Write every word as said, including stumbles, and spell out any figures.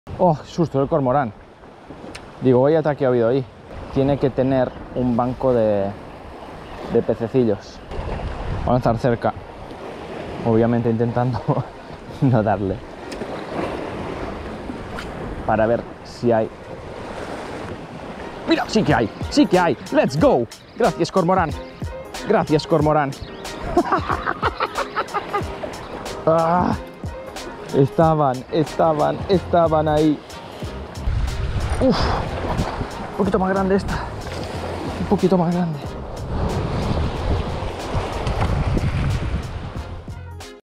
Oh, susto, el cormorán. Digo, vaya ataque ha habido ahí. Tiene que tener un banco de, de pececillos. Vamos a estar cerca. Obviamente intentando no darle. Para ver si hay. ¡Mira! ¡Sí que hay! ¡Sí que hay! ¡Let's go! Gracias, cormorán. Gracias, cormorán. Ah, estaban, estaban, estaban ahí. Uf, un poquito más grande esta. Un poquito más grande.